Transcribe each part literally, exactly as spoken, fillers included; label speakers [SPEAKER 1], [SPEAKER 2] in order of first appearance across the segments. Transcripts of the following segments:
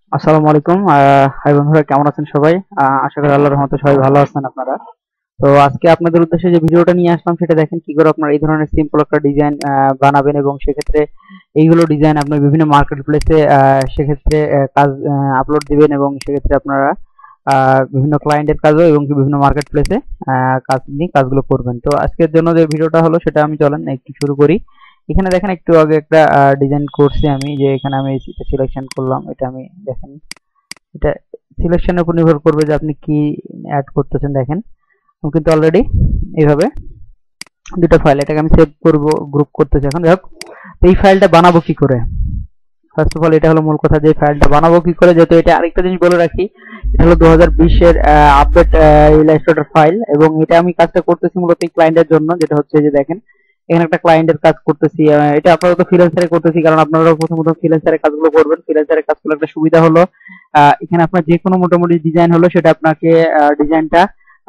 [SPEAKER 1] আসসালামু আলাইকুম। আহ, হাই বন্ধুরা, কেমন আছেন সবাই? আহ, আশা করি আল্লাহর রহমতে সবাই ভালো আছেন আপনারা। তো আজকে আপনাদের উদ্দেশ্যে যে ভিডিওটা নিয়ে আসলাম সেটা দেখেন কি করে আপনারা এই ধরনের সিম্পল একটা ডিজাইন বানাবেন, এবং সেক্ষেত্রে এইগুলো ডিজাইন আপনি বিভিন্ন মার্কেট প্লেসে সেক্ষেত্রে আহ, কাজ আপলোড দিবেন, এবং সেক্ষেত্রে আপনারা আহ, বিভিন্ন ক্লায়েন্টের কাজও এবং কি বিভিন্ন মার্কেট প্লেসে কাজ নিয়ে কাজগুলো করবেন। তো আজকের জন্য যে ভিডিওটা হলো সেটা আমি চলেন একটু শুরু করি। এখানে দেখেন একটু আগে একটা ডিজাইন করছি আমি, যে এখানে আমি সিলেকশন করলাম। এটা আমি দেখেন, এটা সিলেকশনের উপর নির্ভর করবে যে আপনি কি অ্যাড করতেছেন। দেখেন আমি কিন্তু অলরেডি এইভাবে দুটো ফাইল, এটাকে আমি সেভ করব, গ্রুপ করতেছি এখন। যাই হোক, তো এই ফাইলটা বানাবো কি করে? ফার্স্ট অফ অল এটা হলো মূল কথা, যে ফাইলটা বানাবো কি করে। যেহেতু এটা আরেকটা জিনিস বলে রাখি, এটা হলো দু হাজার বিশ এর আপডেট ইলাস্ট্রেটর ফাইল, এবং এটা আমি কাজটা করতেছি মূলত এই ক্লায়েন্টের জন্য। যেটা হচ্ছে যে দেখেন এখানে একটা ক্লায়েন্টের কাজ করতেছি। আহ, এটা আপাতত ফ্রিল্যান্সারে করতেছি, কারণ আপনারা প্রথমত ফ্রিল্যান্সারে কাজগুলো করবেন। ফ্রিল্যান্সারে কাজ করলে একটা সুবিধা হলো, আহ, এখানে আপনার যে কোনো মোটামুটি ডিজাইন হলো সেটা আপনাকে ডিজাইনটা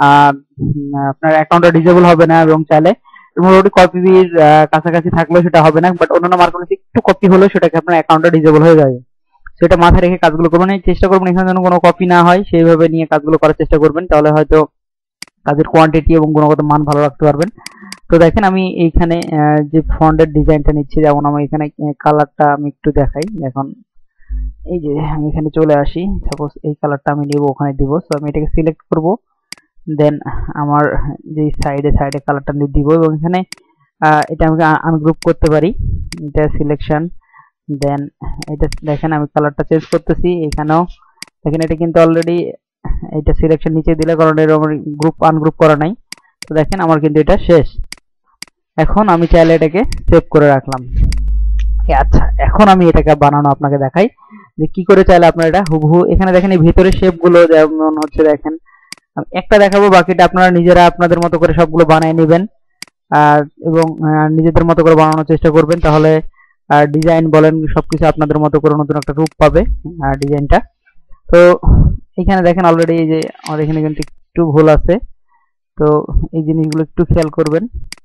[SPEAKER 1] আপনার অ্যাকাউন্টে ডিজেবল হবে না, এবং চাইলে মোটামুটি কপির কাছাকাছি থাকলেও সেটা হবে না। বাট অন্যান্য মার্কেটে একটু কপি হলেও সেটাকে আপনার অ্যাকাউন্টে ডিজেবল হয়ে যাবে। সেটা মাথায় রেখে কাজগুলো করবেন, এই চেষ্টা করবেন এখানে যেন কোনো কপি না হয়, সেইভাবে নিয়ে কাজগুলো করার চেষ্টা করবেন। তাহলে হয়তো কাজের কোয়ান্টিটি এবং গুণগত মান ভালো রাখতে পারবেন। তো দেখেন আমি এইখানে যে ফন্টের ডিজাইনটা নিচ্ছি, যেমন আমি এখানে কালারটা আমি একটু দেখাই। এখন এই যে আমি এখানে চলে আসি, সাপোজ এই কালারটা আমি নিব, ওখানে দিব। সো আমি এটাকে সিলেক্ট করব, দেন আমার যে সাইডে সাইডে কালারটা দিব, এবং এখানে এটা আমি আনগ্রুপ করতে পারি। এটা সিলেকশন, দেন এটা দেখেন আমি কালারটা চেঞ্জ করতেছি। এখানেও দেখেন এটা কিন্তু অলরেডি এটা সিলেকশন নিচে দিলে, কারণ এর আমার গ্রুপ আনগ্রুপ করা নাই। তো দেখেন আমার কিন্তু এটা শেষ। এখন আমি চাইলে এটাকে সেভ করে রাখলাম। আচ্ছা, এখন আমি এটাকে বানানো আপনাকে দেখাই যে কি করে চাইলে আপনারা এটা হুবহু। এখানে দেখেন এই ভিতরে শেপ গুলো যেমন হচ্ছে, দেখেন আমি একটা দেখাবো, বাকিটা আপনারা নিজেরা আপনাদের মতো করে সবগুলো বানিয়ে নেবেন, আর এবং নিজেদের মতো করে বানানোর চেষ্টা করবেন। তাহলে ডিজাইন বলেন সবকিছু আপনাদের মতো করে নতুন একটা রূপ পাবে ডিজাইনটা। তো এখানে দেখেন অলরেডি এই যে আমাদের এখানে কিন্তু একটু ভুল আছে, তো এই জিনিসগুলো একটু খেয়াল করবেন।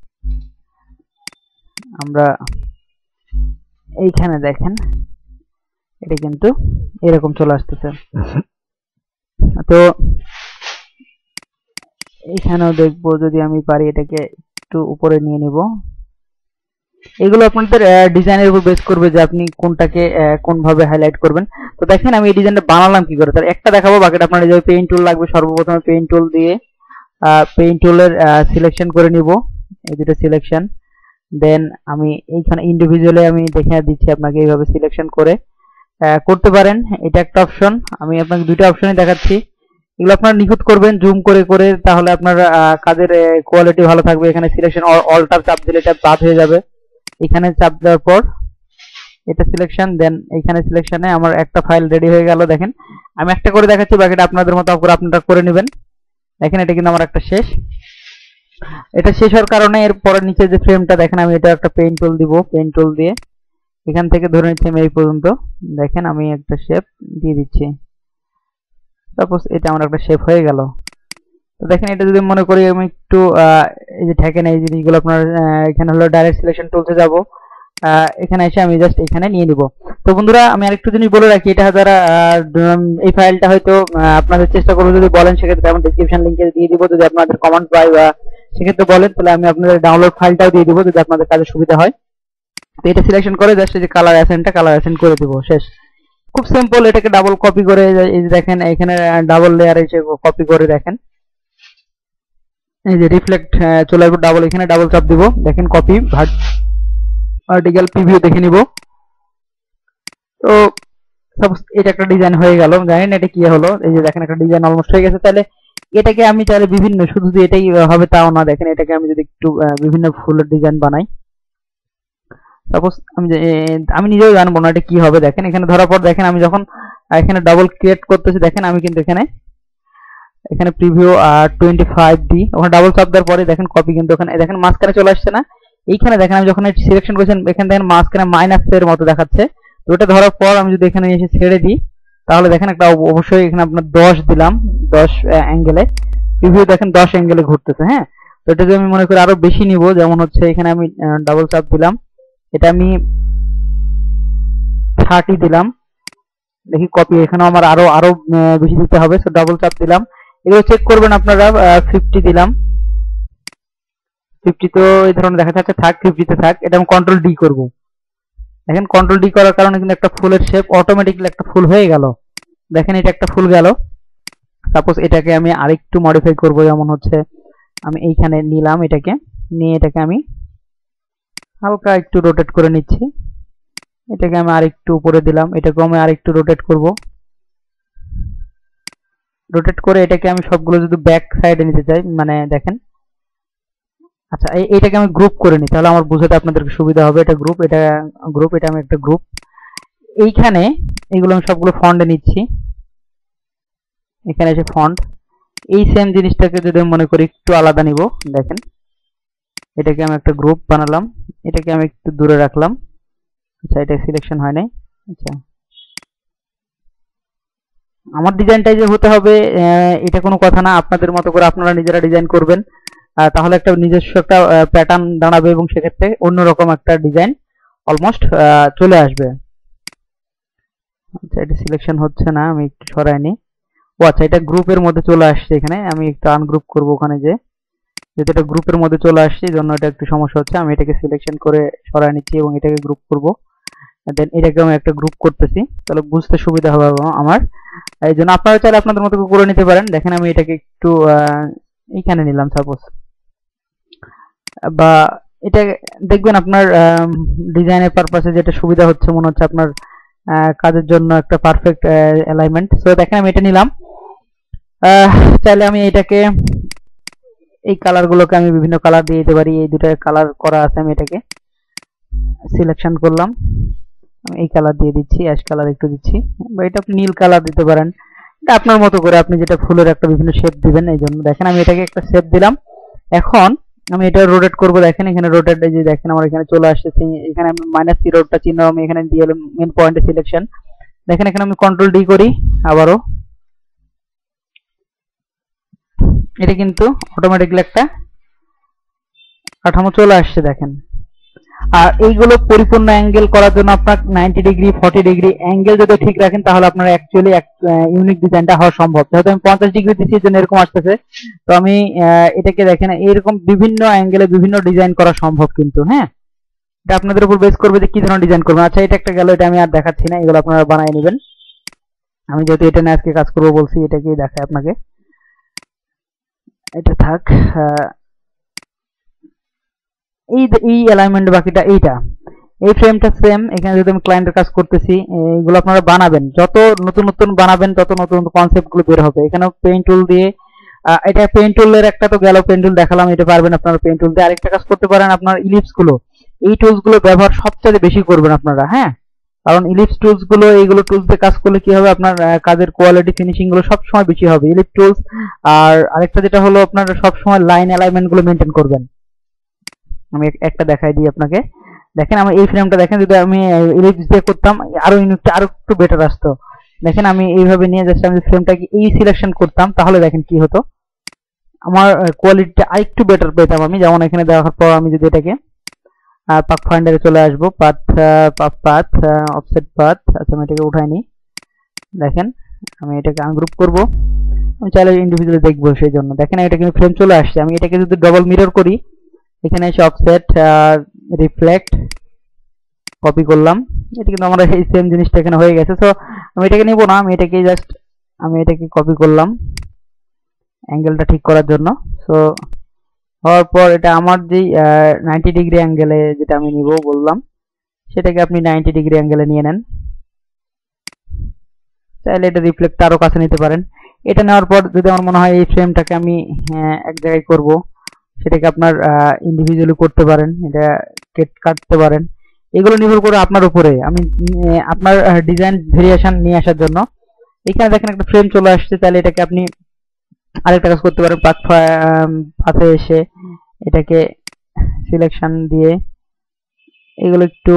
[SPEAKER 1] আমরা এইখানে দেখেন এটা কিন্তু এরকম চলে আসতেছে। তো এইখানেও দেখবো যদি আমি পারি এটাকে একটু উপরে নিয়ে নিব। এগুলো আপনাদের ডিজাইনের উপর বেস করবে যে আপনি কোনটাকে কোন ভাবে হাইলাইট করবেন। তো দেখেন আমি এই ডিজাইনটা বানালাম কি করে, তার একটা দেখাবো, বাকিটা আপনার যে পেইন্ট টুল লাগবে। সর্বপ্রথমে পেইন্ট টুল দিয়ে পেইন্ট টুলের সিলেকশন করে নিব, এই দুটো সিলেকশন। দেন আমি এইখানে ইন্ডিভিজুয়ালি আমি দেখে দিচ্ছি আপনাকে, এইভাবে সিলেকশন করে করতে পারেন। এটা একটা অপশন, আমি আপনাকে দুইটা অপশনই দেখাচ্ছি। এগুলো আপনারা নিখুঁত করবেন জুম করে করে, তাহলে আপনার কাজের কোয়ালিটি ভালো থাকবে। এখানে সিলেকশন অল্টার চাপ দিলে এটা বাদ হয়ে যাবে। এখানে চাপ দেওয়ার পর এটা সিলেকশন, দেন এইখানে সিলেকশনে আমার একটা ফাইল রেডি হয়ে গেল। দেখেন আমি একটা করে দেখাচ্ছি, বাকিটা আপনাদের মতো করে আপনারা করে নেবেন। দেখেন এটা কিন্তু আমার একটা শেষ। এটা শেষ হওয়ার কারণে এর পরের নিচে যে ফ্রেমটা দেখেন, আমি এটা একটা পেইন্ট টুল দিব, পেইন্ট টুল দিয়ে এখান থেকে ধরে নিচ্ছি আমি এই পর্যন্ত। দেখেন আমি একটা শেপ দিয়ে দিচ্ছি, সাপোজ এটা আমার একটা শেপ হয়ে গেল। তো দেখেন এটা যদি মনে করি আমি একটু এই যে ঠেকেন এই জিনিসগুলো আপনার এখানে হলো ডাইরেক্ট সিলেকশন টুলসে যাব, এখানে এসে আমি জাস্ট এখানে নিয়ে নিব। তো বন্ধুরা আমি আরেকটু জিনিস বলে রাখি, এটা যারা এই ফাইলটা হয়তো আপনাদের চেষ্টা করবো যদি বলেন, সেক্ষেত্রে আমি ডেসক্রিপশন লিংকে দিয়ে দিব। যদি আপনাদের কমেন্ট পাই বা সেক্ষেত্রে বলেন, তাহলে আমি আপনাদের ডাউনলোড ফাইলটাও দিয়ে দিব, যদি আপনাদের কাজে সুবিধা হয়। তো এটা সিলেকশন করে জাস্ট এই যে কালার অ্যাসেন্টটা কালার অ্যাসেন্ট করে দিব, শেষ। খুব সিম্পল। এটাকে ডাবল কপি করে এই যে দেখেন এখানে ডাবল লেয়ার এসে কপি করে দেখেন এই যে রিফ্লেক্ট চলে আসবে ডাবল, এখানে ডাবল চাপ দিব। দেখেন কপি ভার্টিক্যাল প্রিভিউ দেখে নিব। তো সাপোজ এটা একটা ডিজাইন হয়ে গেল। জানেন এটা কি হলো, এই যে দেখেন একটা ডিজাইন অলমোস্ট হয়ে গেছে। তাহলে এটাকে আমি চাইলে বিভিন্ন, শুধু যে এটাই হবে তাও না। দেখেন এটাকে আমি যদি একটু বিভিন্ন ফুলের ডিজাইন বানাই, সাপোজ আমি আমি নিজেও জানবো না এটা কি হবে। দেখেন এখানে ধরার পর দেখেন আমি যখন এখানে ডাবল ক্রিয়েট করতেছি, দেখেন আমি কিন্তু এখানে এখানে প্রিভিউ আর টোয়েন্টি ফাইভ দি, ওখানে ডাবল চাপ দেওয়ার পরে দেখেন কপি কিন্তু ওখানে দেখেন মাঝখানে চলে আসছে না। এইখানে দেখেন আমি যখন সিলেকশন করেছেন, এখানে দেখেন মাঝখানে মাইনাস এর মতো দেখাচ্ছে। তো ওটা ধরার পর আমি যদি এখানে এসে ছেড়ে দিই, তাহলে দেখেন একটা অবশ্যই এখানে আপনার দশ দিলাম, দশ অ্যাঙ্গেলে প্রিভিউ দেখেন দশ অ্যাঙ্গেলে ঘুরতেছে। হ্যাঁ, তো এটা যদি আমি মনে করি আরো বেশি নিব, যেমন হচ্ছে এখানে আমি ডাবল চাপ দিলাম, এটা আমি থার্টি দিলাম, দেখি কপি, এখানে আমার আরো আরো বেশি দিতে হবে, সো ডাবল চাপ দিলাম। এগুলো চেক করবেন আপনারা। ফিফটি দিলাম, ফিফটি তো এই ধরনের দেখা যাচ্ছে, থাক ফিফটিতে থাক। এটা আমি কন্ট্রোল ডি করব। দেখেন কন্ট্রোল ডি করার কারণে কিন্তু একটা ফুলের শেপ অটোমেটিক্যালি একটা ফুল হয়ে গেল। দেখেন এটা একটা ফুল গেল। সাপোজ এটাকে আমি আরেকটু মডিফাই করব, যেমন হচ্ছে আমি এইখানে নিলাম, এটাকে নিয়ে এটাকে আমি হালকা একটু রোটেট করে নিচ্ছি। এটাকে আমি আরেকটু উপরে দিলাম, এটাকেও আমি আরেকটু রোটেট করব। রোটেট করে এটাকে আমি সবগুলো যদি ব্যাক সাইডে নিতে চাই, মানে দেখেন, আচ্ছা এইটাকে আমি গ্রুপ করে নিই, তাহলে আমার বুঝাতে আপনাদেরকে সুবিধা হবে। এটা গ্রুপ, এটা গ্রুপ, এটা আমি একটা গ্রুপ। এইখানে এগুলো আমি সবগুলো ফন্টে নিচ্ছি, এখানে এসে ফন্ট। এই সেম জিনিসটাকে যদি আমি মনে করি একটু আলাদা নিব, দেখেন এটাকে আমি একটা গ্রুপ বানালাম, এটাকে আমি একটু দূরে রাখলাম। আচ্ছা এটা সিলেকশন হয় নাই। আচ্ছা আমার ডিজাইনটাই যে হতে হবে এটা কোনো কথা না, আপনাদের মতো করে আপনারা নিজেরা ডিজাইন করবেন, তাহলে একটা নিজস্ব একটা প্যাটার্ন দাঁড়াবে এবং সেক্ষেত্রে অন্যরকম একটা ডিজাইন অলমোস্ট চলে আসবে। আচ্ছা এটা সিলেকশন হচ্ছে না, আমি একটু সরাই নিই। ও আচ্ছা এটা গ্রুপের মধ্যে চলে আসছে, এখানে আমি একটু আনগ্রুপ করব। ওখানে যে যেহেতু এটা গ্রুপের মধ্যে চলে আসছে এই জন্য এটা একটু সমস্যা হচ্ছে। আমি এটাকে সিলেকশন করে সরাই নিচ্ছি এবং এটাকে গ্রুপ করব। দেন এটাকে আমি একটা গ্রুপ করতেছি, তাহলে বুঝতে সুবিধা হবে আমার। এই জন্য আপনারা চাইলে আপনাদের মতো করে নিতে পারেন। দেখেন আমি এটাকে একটু এইখানে নিলাম সাপোজ, বা এটা দেখবেন আপনার ডিজাইনের পারপাসে যেটা সুবিধা হচ্ছে মনে হচ্ছে আপনার কাজের জন্য একটা পারফেক্ট অ্যালাইনমেন্ট। সো দেখেন আমি এটা নিলাম। চাইলে আমি এটাকে এই কালারগুলোকে আমি বিভিন্ন কালার দিয়ে দিতে পারি। এই দুটো কালার করা আছে, আমি এটাকে সিলেকশন করলাম, আমি এই কালার দিয়ে দিচ্ছি, অ্যাশ কালার একটু দিচ্ছি, বা এটা আপনি নীল কালার দিতে পারেন। এটা আপনার মতো করে আপনি যেটা ফুলের একটা বিভিন্ন শেপ দিবেন। এই জন্য দেখেন আমি এটাকে একটা শেপ দিলাম। এখন আমি এটা রোটেট করব। দেখেন এখানে রোটেট, এই যে দেখেন আমার এখানে চলে আসছে, এখানে আমি মাইনাস জিরোটা চিহ্ন আমি এখানে দিয়ে মেন পয়েন্টে সিলেকশন। দেখেন এখানে আমি কন্ট্রোল ডি করি আবারও, এটা কিন্তু অটোমেটিক্যালি একটা কাঠামো চলে আসছে দেখেন। আর এইগুলো পরিপূর্ণ অ্যাঙ্গেল করার জন্য আপনার ninety degree forty degree angle যদি ঠিক রাখেন তাহলে আপনার অ্যাকচুয়ালি ইউনিক ডিজাইনটা হওয়া সম্ভব। যেহেতু আমি পঞ্চাশ ডিগ্রি দিচ্ছি এর জন্য এরকম আসতেছে। তো আমি এটাকে দেখেন এরকম বিভিন্ন অ্যাঙ্গেলে বিভিন্ন ডিজাইন করা সম্ভব কিন্তু। হ্যাঁ এটা আপনাদের উপর বেস করবে যে কি ধরনের ডিজাইন করবেন। আচ্ছা এটা একটা গেল, এটা আমি আর দেখাচ্ছি না, এগুলো আপনারা বানিয়ে নেবেন। আমি যেহেতু এটা নিয়ে আজকে কাজ করবো বলছি, এটাকেই দেখাই আপনাকে। এটা থাক, এই এই অ্যালাইনমেন্ট বাকিটা এইটা, এই ফ্রেমটা সেম। এখানে যদি আমি ক্লায়েন্টের কাজ করতেছি, এগুলো আপনারা বানাবেন, যত নতুন নতুন বানাবেন তত নতুন নতুন কনসেপ্ট গুলো বের হবে। এখানে পেইন্ট টুল দিয়ে, এটা পেইন্ট টুলের একটা তো গেল, পেইন্ট টুল দেখালাম, এটা পারবেন আপনারা পেইন্ট টুল দিয়ে। আরেকটা কাজ করতে পারেন আপনার ইলিপস গুলো, এই টুলস গুলো ব্যবহার সবচেয়ে বেশি করবেন আপনারা। হ্যাঁ কারণ ইলিপস টুলস গুলো, এইগুলো টুলস দিয়ে কাজ করলে কি হবে, আপনার কাজের কোয়ালিটি ফিনিশিং গুলো সবসময় বেশি হবে ইলিপস টুলস। আর আরেকটা যেটা হলো আপনারা সবসময় লাইন অ্যালাইনমেন্ট গুলো মেনটেন করবেন। আমি একটা দেখাই দিই আপনাকে। দেখেন আমি এই ফ্রেমটা দেখেন, যদি আমি ইলিপস দিয়ে করতাম আরো ইউনিকটা আরো একটু বেটার আসতো। দেখেন আমি এইভাবে নিয়ে জাস্ট আমি ফ্রেমটাকে এই সিলেকশন করতাম, তাহলে দেখেন কি হতো, আমার কোয়ালিটিটা আরেকটু বেটার পেতাম আমি। যেমন এখানে দেওয়ার পর আমি যদি এটাকে পাথ ফাইন্ডারে চলে আসবো, পাথ পাথ অফসেট পাথ, আচ্ছা আমি এটাকে উঠাই নিই। দেখেন আমি এটাকে আনগ্রুপ করব, আমি চাইলে ইন্ডিভিজুয়ালি দেখবো সেই জন্য। দেখেন এটা কিন্তু ফ্রেম চলে আসছে। আমি এটাকে যদি ডবল মিরর করি, এখানে এসে অফসেট রিফ্লেক্ট কপি করলাম, এটা কিন্তু আমার এই সেম জিনিসটা এখানে হয়ে গেছে। সো আমি এটাকে নিব না, আমি এটাকে জাস্ট আমি এটাকে কপি করলাম অ্যাঙ্গেলটা ঠিক করার জন্য। সো হওয়ার পর এটা আমার যেই নাইনটি ডিগ্রি অ্যাঙ্গেলে যেটা আমি নিব বললাম, সেটাকে আপনি নাইনটি ডিগ্রি অ্যাঙ্গেলে নিয়ে নেন। চাইলে এটা রিফ্লেক্ট আরো কাছে নিতে পারেন। এটা নেওয়ার পর যদি আমার মনে হয় এই ফ্রেমটাকে আমি এক জায়গায় করব, সেটাকে আপনার ইন্ডিভিজুয়ালি করতে পারেন, এটা কাটতে পারেন। এগুলো নির্ভর করে আপনার উপরে। আমি আপনার ডিজাইন ভেরিয়েশন নিয়ে আসার জন্য এখানে দেখেন একটা ফ্রেম চলে আসছে, তাহলে এটাকে আপনি আরেকটা কাজ করতে পারেন। পাথ পাথে এসে এটাকে সিলেকশন দিয়ে এগুলো একটু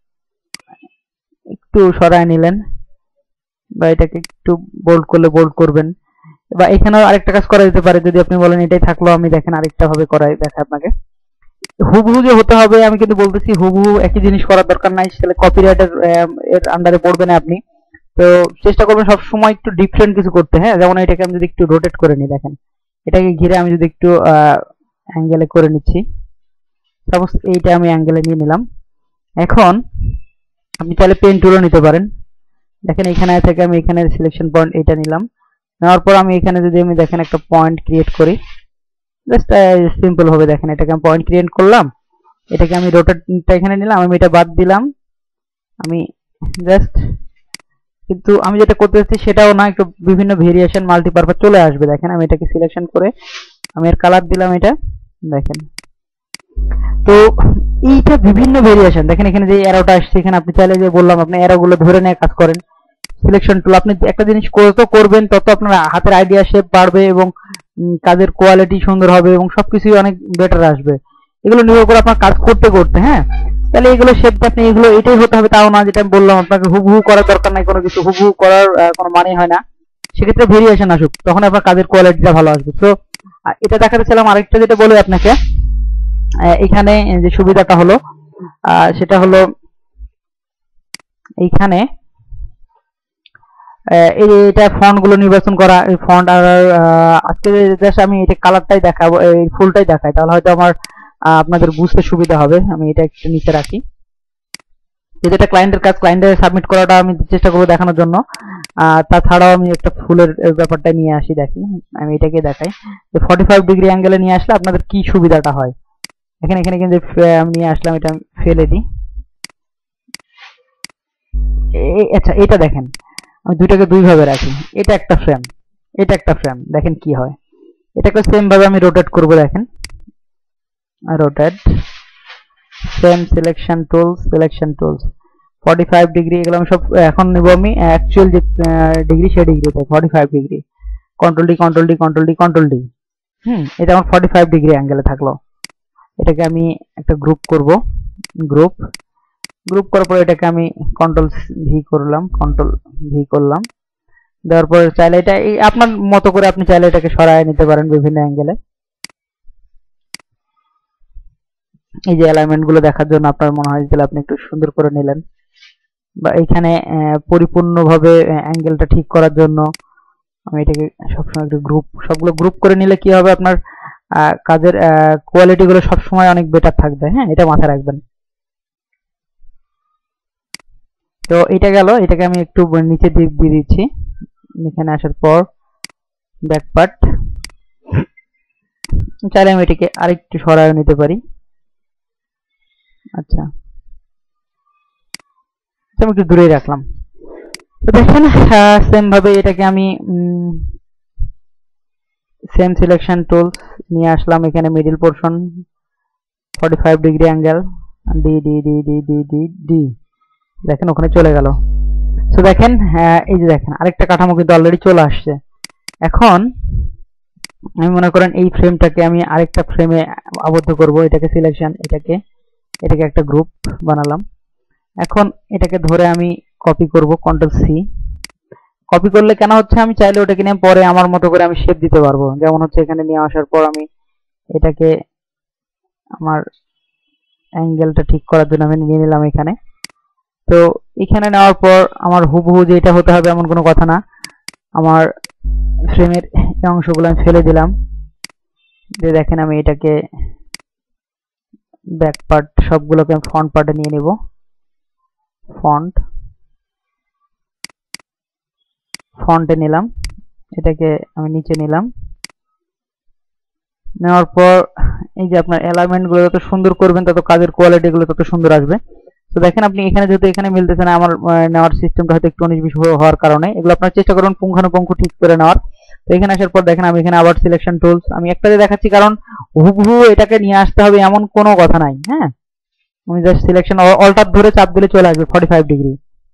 [SPEAKER 1] একটু সরায় নিলেন, বা এটাকে একটু বোল্ড করলে বোল্ড করবেন, বা এখানেও আরেকটা কাজ করা যেতে পারে। যদি আপনি বলেন এটাই থাকলো, আমি দেখেন আরেকটা ভাবে করাই দেখাই আপনাকে। হুবহু যে হতে হবে আমি কিন্তু বলতেছি হুবহু একই জিনিস করার দরকার নাই, তাহলে কপিরাইটের এর আন্ডারে পড়বেন আপনি। তো চেষ্টা করবেন সব সময় একটু ডিফারেন্ট কিছু করতে। হ্যাঁ, যেমন এটাকে আমি যদি একটু রোটেট করে নিই, দেখেন এটাকে ঘিরে আমি যদি একটু অ্যাঙ্গেলে করে নিচ্ছি, সাপোজ এইটা আমি অ্যাঙ্গেলে নিয়ে নিলাম। এখন আপনি চাইলে পেন টুলও নিতে পারেন। দেখেন এখানে থেকে আমি এখানে সিলেকশন পয়েন্ট এটা নিলাম, নেওয়ার পর আমি এখানে যদি আমি দেখেন একটা পয়েন্ট ক্রিয়েট করি, জাস্ট সিম্পল হবে। দেখেন এটাকে আমি পয়েন্ট ক্রিয়েট করলাম, এটাকে আমি রোটেটটা এখানে নিলাম, আমি এটা বাদ দিলাম, আমি জাস্ট, কিন্তু আমি যেটা করতে চাচ্ছি সেটাও না, একটু বিভিন্ন ভেরিয়েশন মাল্টিপারপাস চলে আসবে। দেখেন আমি এটাকে সিলেকশন করে আমি এর কালার দিলাম এটা, দেখেন তো এইটা বিভিন্ন ভেরিয়েশন। দেখেন এখানে যে অ্যারোটা আসছে, এখানে আপনি চাইলে যে বললাম আপনি অ্যারোগুলো ধরে নিয়ে কাজ করেন। সিলেকশন টুল, আপনি একটা জিনিস যত করবেন তত আপনার হাতের আইডিয়া শেপ বাড়বে এবং কাজের কোয়ালিটি সুন্দর হবে এবং সবকিছুই অনেক বেটার আসবে। এগুলো নির্ভর করে আপনার কাজ করতে করতে। হ্যাঁ, তাহলে এগুলো শেপ আপনি এগুলো এটাই হতে হবে তাও না, যেটা আমি বললাম আপনাকে হুবহু করার দরকার নাই, কোনো কিছু হুবহু করার কোনো মানে হয় না। সেক্ষেত্রে ভেরিয়েশন আসুক, তখন আপনার কাজের কোয়ালিটিটা ভালো আসবে। তো এটা দেখাতে ছিলাম। আরেকটা যেটা বলি আপনাকে, এখানে যে সুবিধাটা হলো সেটা হলো এইখানে এটা ফন্ট গুলো নির্বাচন করা, এই ফন্ট। আর আজকে জাস্ট আমি এটা কালারটাই দেখাবো, এই ফুলটাই দেখাই, তাহলে হয়তো আমার আপনাদের বুঝতে সুবিধা হবে। আমি এটা একটু নিচে রাখি, যেহেতু এটা ক্লায়েন্টের কাজ, ক্লায়েন্টের সাবমিট করাটা আমি চেষ্টা করবো দেখানোর জন্য। তাছাড়াও আমি একটা ফুলের ব্যাপারটা নিয়ে আসি, দেখি আমি এটাকে দেখাই যে ফর্টি ফাইভ ডিগ্রি অ্যাঙ্গেলে নিয়ে আসলে আপনাদের কি সুবিধাটা হয়। এখানে এখানে কিন্তু আমি নিয়ে আসলাম, এটা ফেলে দিই। আচ্ছা, এটা দেখেন আমি দুইটাকে দুই ভাবে রাখি, এটা একটা ফ্রেম, এটা একটা ফ্রেম, দেখেন কি হয়। এটাকে সেম ভাবে আমি রোটেট করব, দেখেন rotate, same selection tools, selection tools forty five degree, এগুলো আমি সব এখন নেব আমি অ্যাকচুয়াল যে ডিগ্রি সেই ডিগ্রিতে forty five degree, control D, control D, control D, control D. Hmm, এটা আমার ফর্টি ফাইভ ডিগ্রি অ্যাঙ্গেলে থাকলো। এটাকে আমি একটা গ্রুপ করব, গ্রুপ গ্রুপ করার পর এটাকে আমি কন্ট্রোল ভি করলাম, কন্ট্রোল ভি করলাম, দেওয়ার পর চাইলে এটা আপনার মতো করে আপনি চাইলে এটাকে সরায় নিতে পারেন বিভিন্ন অ্যাঙ্গেলে। এই যে অ্যালাইনমেন্ট গুলো দেখার জন্য আপনার মনে হয় যে আপনি একটু সুন্দর করে নিলেন, বা এখানে পরিপূর্ণভাবে অ্যাঙ্গেলটা ঠিক করার জন্য আমি এটাকে সবসময় একটু গ্রুপ, সবগুলো গ্রুপ করে নিলে কি হবে, আপনার কাজের কোয়ালিটি গুলো সবসময় অনেক বেটার থাকবে। হ্যাঁ, এটা মাথায় রাখবেন। তো এটা গেল, এটাকে আমি একটু নিচে দিক দিয়ে দিচ্ছি। এখানে আসার পর ব্যাক পার্ট, চাইলে আমি এটাকে আরেকটু সরায় নিতে পারি। আচ্ছা, আমি একটু দূরে রাখলাম। তো দেখেন সেম ভাবে এটাকে আমি সেম সিলেকশন টুলস নিয়ে আসলাম, এখানে middle portion forty five degree angle, D D D D D D D, দেখেন ওখানে চলে গেল। তো দেখেন এই যে দেখেন আরেকটা কাঠামো কিন্তু অলরেডি চলে আসছে। এখন আমি মনে করেন এই ফ্রেমটাকে আমি আরেকটা ফ্রেমে আবদ্ধ করব, এটাকে সিলেকশন, এটাকে এটাকে একটা গ্রুপ বানালাম। এখন এটাকে ধরে আমি কপি করব, কন্ট্রোল সি। কপি করলে কেন হচ্ছে, আমি চাইলে ওটাকে নিয়ে পরে আমার মতো করে আমি শেপ দিতে পারবো। যেমন হচ্ছে এখানে নিয়ে আসার পর আমি এটাকে আমার অ্যাঙ্গেলটা ঠিক করার জন্য আমি নিয়ে নিলাম এখানে। তো এখানে নেওয়ার পর আমার হুবহু যে এটা হতে হবে এমন কোনো কথা না, আমার ফ্রেমের এই অংশগুলো আমি ফেলে দিলাম। যে দেখেন আমি এটাকে ব্যাক পার্ট সবগুলোকে আমি ফ্রন্ট পার্টে নিয়ে নেব, ফন্ট ফন্টে নিলাম, এটাকে আমি নিচে নিলাম। নেওয়ার পর এই যে আপনার অ্যালাইনমেন্ট গুলো যত সুন্দর করবেন তত কাজের কোয়ালিটি গুলো তত সুন্দর আসবে। তো দেখেন আপনি এখানে যেহেতু এখানে মিলতেছে না, আমার নেওয়ার সিস্টেমটা হয়তো একটু উনিশ বিশ হওয়ার কারণে, এগুলো আপনার চেষ্টা করুন পুঙ্খানুপুঙ্খ ঠিক করে নেওয়ার। তো এখানে আসার পর দেখেন আমি এখানে আবার সিলেকশন টুলস আমি একটাতে দেখাচ্ছি, কারণ হুবহু এটাকে নিয়ে আসতে হবে এমন কোনো কথা নাই। হ্যাঁ, আমি জাস্ট সিলেকশন অল্টার ধরে চাপ দিলে চলে আসবে ফর্টি ফাইভ ডিগ্রি।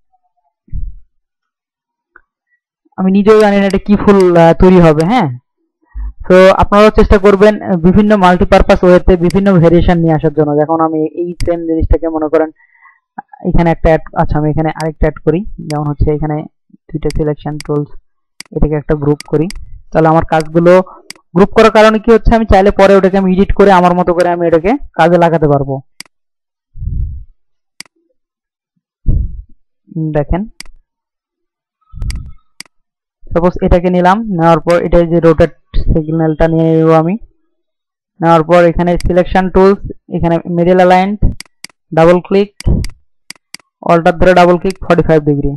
[SPEAKER 1] আমি নিজেও জানি না এটা কি ফুল তৈরি হবে। হ্যাঁ, তো আপনারাও চেষ্টা করবেন বিভিন্ন মাল্টিপারপাস ওয়েতে বিভিন্ন ভেরিয়েশন নিয়ে আসার জন্য। যখন আমি এই সেম জিনিসটাকে মনে করেন এখানে একটা অ্যাড, আচ্ছা আমি এখানে আরেকটা অ্যাড করি, যেমন হচ্ছে এখানে দুইটা সিলেকশন টুলস, এটাকে একটা গ্রুপ করি। তাহলে আমার কাজগুলো গ্রুপ করার কারণে কি হচ্ছে, আমি চাইলে পরে ওটাকে আমি এডিট করে আমার মতো করে আমি এটাকে কাজে লাগাতে পারবো। দেখেন সাপোজ এটাকে নিলাম, নেওয়ার পর এটা যে রোটেট সিগন্যালটা নিয়ে নেব আমি। নেওয়ার পর এখানে সিলেকশন টুলস, এখানে middle aligned, double click, alter ধরে double click forty five degree.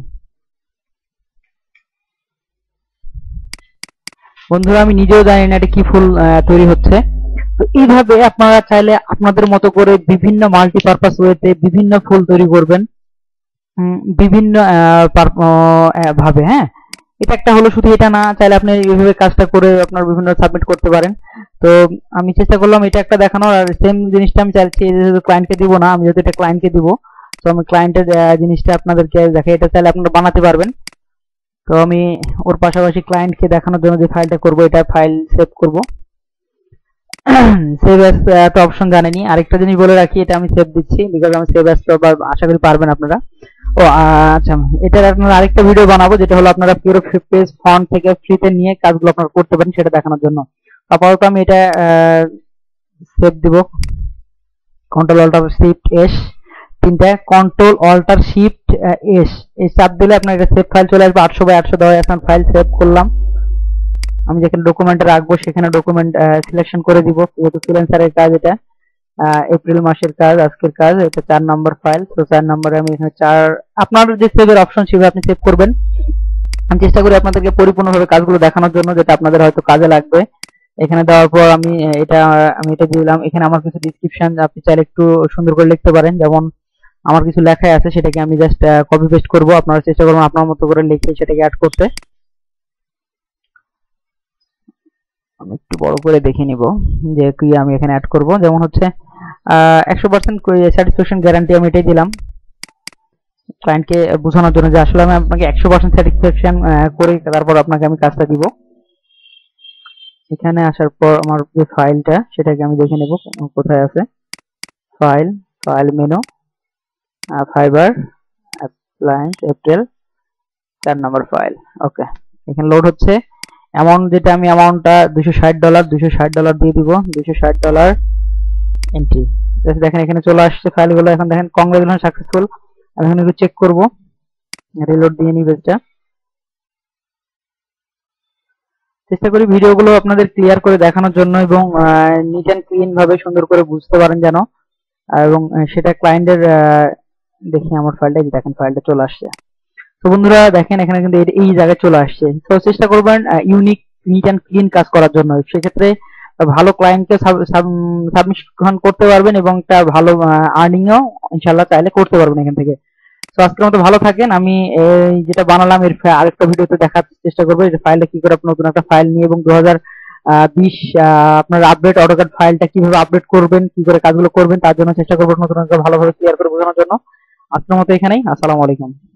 [SPEAKER 1] বন্ধুরা আমি নিজেও জানি না এটা কি ফুল তৈরি হচ্ছে। তো এইভাবে আপনারা চাইলে আপনাদের মতো করে বিভিন্ন মাল্টিপারপাস ওয়েতে বিভিন্ন ফুল তৈরি করবেন বিভিন্ন ভাবে। হ্যাঁ, এটা একটা হলো, শুধু এটা না, চাইলে আপনি এইভাবে কাজটা করে আপনার বিভিন্ন সাবমিট করতে পারেন। তো আমি চেষ্টা করলাম এটা একটা দেখানোর, আর সেম জিনিসটা আমি চাইছি ক্লায়েন্টকে দিব না, আমি যদি এটা ক্লায়েন্টকে দিব, তো আমি ক্লায়েন্টের জিনিসটা আপনাদেরকে দেখাই, এটা চাইলে আপনারা বানাতে পারবেন। তো আমি ওর পাশাপাশি ক্লায়েন্টকে দেখানোর জন্য যে ফাইলটা করব, এটা ফাইল সেভ করব। সেভ অ্যাজ তো অপশন জানেনি। আরেকটা জিনিস বলে রাখি, এটা আমি সেভ দিচ্ছি বিকজ আমি সেভ অ্যাজ তো আশা করি পারবেন আপনারা। ও আচ্ছা, এটার আপনারা আরেকটা ভিডিও বানাবো, যেটা হলো আপনারা পুরো পেজ ফন্ট থেকে ফ্রিতে নিয়ে কাজগুলো আপনারা করতে পারেন, সেটা দেখানোর জন্য। আপাতত আমি এটা সেভ দিব, কন্ট্রোল অল্টার শিফট এস, তিনটা কন্ট্রোল অল্টার শিফট এস, এই চাপ দিলে আপনার এটা সেভ ফাইল চলে আসবে। আটশো বাই আটশো দেওয়া এখন ফাইল সেভ করলাম। আমি যেখানে ডকুমেন্টে রাখবো সেখানে ডকুমেন্ট সিলেকশন করে দিব, যেহেতু ফ্রিল্যান্সারের কাজ এটা, এপ্রিল মাসের কাজ, আজকের কাজ, এটা চার নম্বর ফাইল। তো চার নম্বরে আমি এখানে চার, আপনার যে সেভের অপশন সেভাবে আপনি সেভ করবেন। আমি চেষ্টা করি আপনাদেরকে পরিপূর্ণভাবে কাজগুলো দেখানোর জন্য, যেটা আপনাদের হয়তো কাজে লাগবে। এখানে দেওয়ার পর আমি এটা আমি এটা দিলাম। এখানে আমার কিছু ডিসক্রিপশন আপনি চাইলে একটু সুন্দর করে লিখতে পারেন, যেমন আমার কিছু লেখাই আছে, সেটাকে আমি জাস্ট কপি পেস্ট করব। আপনারা চেষ্টা করবেন আপনার মতো করে লিখে সেটাকে অ্যাড করতে। আমি একটু বড় করে দেখে নিব যে কি আমি এখানে অ্যাড করব। যেমন হচ্ছে একশো পার্সেন্ট স্যাটিসফ্যাকশন গ্যারান্টি আমি এটাই দিলাম ক্লায়েন্টকে বোঝানোর জন্য, যে আসলে আমি আপনাকে একশো পার্সেন্ট স্যাটিসফ্যাকশন করে তারপর আপনাকে আমি কাজটা দিব। এখানে আসার পর আমার যে ফাইলটা সেটাকে আমি দেখে নেব কোথায় আছে। File, file menu, fibre, appliance, April, চার নম্বর ফাইল। ওকে, এখানে লোড হচ্ছে। অ্যামাউন্ট যেটা আমি অ্যামাউন্টটা দুশো ষাট ডলার দুশো ষাট ডলার দিয়ে দিব, দুশো ষাট ডলার এন্ট্রি। দেখেন এখানে চলে আসছে ফাইলগুলো। এখন দেখেন কংগ্রেচুলেশন সাকসেসফুল। আমি এখন একটু চেক করব, রিলোড দিয়ে নিই পেজটা। চেষ্টা করি ভিডিওগুলো আপনাদের ক্লিয়ার করে দেখানোর জন্য এবং নিট অ্যান্ড ক্লিন ভাবে সুন্দর করে বুঝতে পারেন যেন, এবং সেটা ক্লায়েন্টের দেখি আমার ফাইলটা, দেখেন ফাইলটা চলে আসছে। তো বন্ধুরা দেখেন এখানে কিন্তু এই জায়গায় চলে আসছে। তো চেষ্টা করবেন ইউনিক, নিট অ্যান্ড ক্লিন কাজ করার জন্য। সেক্ষেত্রে ভালো ক্লায়েন্টকে সাবমিশন করতে পারবেন এবং একটা ভালো আর্নিংও ইনশাল্লাহ চাইলে করতে পারবেন এখান থেকে। তো আজকের মতো ভালো থাকেন। আমি এই যেটা বানালাম এর আরেকটা ভিডিওতে দেখার চেষ্টা করবো, যে ফাইলটা কি করে আপনি নতুন একটা ফাইল নিয়ে এবং দু হাজার বিশ আপনার আপডেট অটোক্যাড ফাইলটা কিভাবে আপডেট করবেন, কি করে কাজগুলো করবেন, তার জন্য চেষ্টা করবো নতুন একটা ভালোভাবে ক্লিয়ার করে বোঝানোর জন্য। আজকের মতো এখানেই, আসসালামু আলাইকুম।